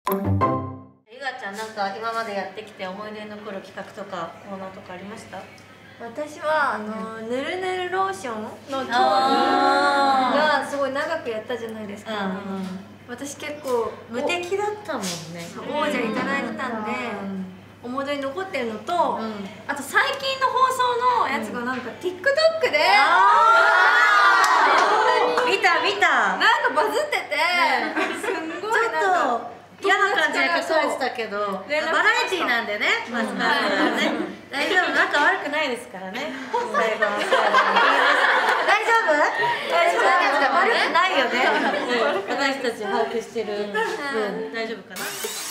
ゆがちゃん、なんか今までやってきて思い出に残る企画とかコーナーとかありました？ 私はぬるぬるローションの調理がすごい長くやったじゃないですか。私結構無敵だったもんね。 王者いただいてたんで思い出に残ってるのと、あと最近の放送のやつがなんか TikTok で見たなんかバズってて、すんごいなんか嫌な感じで書かれてたけど、バラエティーなんでね、マスカラね、大丈夫、仲悪くないですからね。最後大丈夫？悪くないよね。私たち把握してる分大丈夫かな。